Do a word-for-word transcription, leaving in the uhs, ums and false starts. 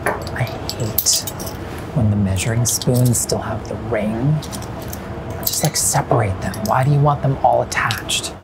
I hate when the measuring spoons still have the ring. Just like separate them. Why do you want them all attached?